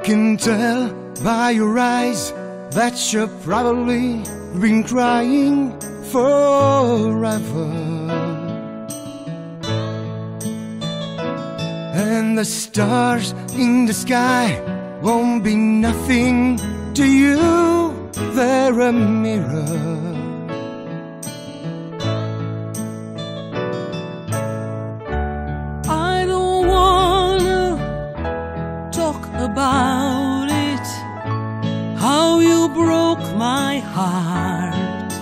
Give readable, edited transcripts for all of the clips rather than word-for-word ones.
can tell by your eyes that you've probably been crying forever. And the stars in the sky won't be nothing to you, they're a mirror. I don't wanna talk about it, how you broke my heart.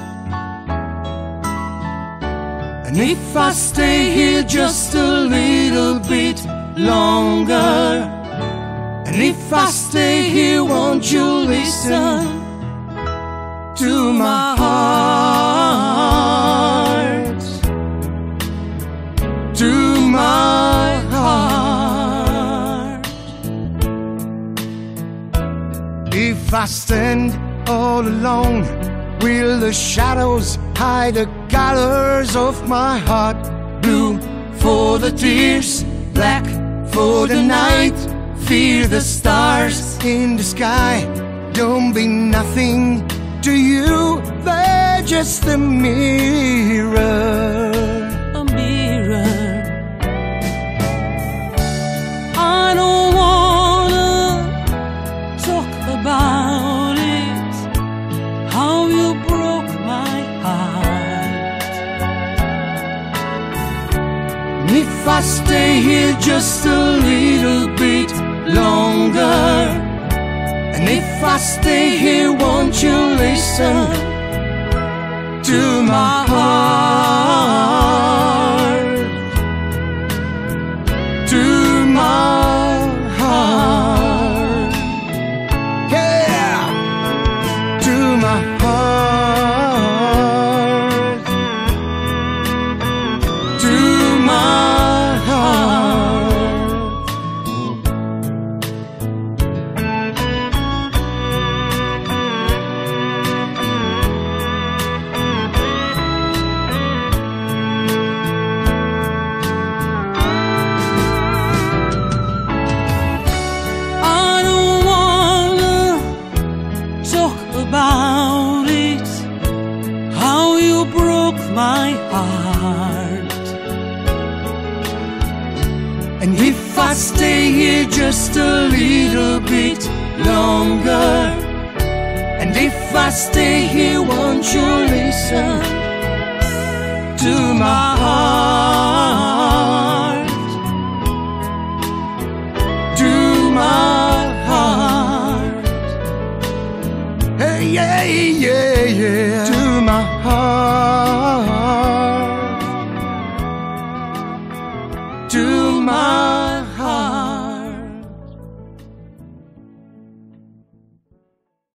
And if I stay here just a little bit longer, and if I stay here, won't you listen to my heart, to my heart? If I stand all alone, will the shadows hide the colors of my heart? Blue for the tears, black for the night. Fear the stars in the sky don't be nothing to you, they're just a mirror. A mirror. I don't wanna talk about it, how you broke my heart. And if I stay here just a little bit longer, and if I stay here, won't you listen to my heart, to my heart, yeah, to my heart, to my heart. About it, how you broke my heart. And if I stay here just a little bit longer, and if I stay here, won't you listen to my heart, to my heart, hey, yeah, yeah, yeah, to my heart, to my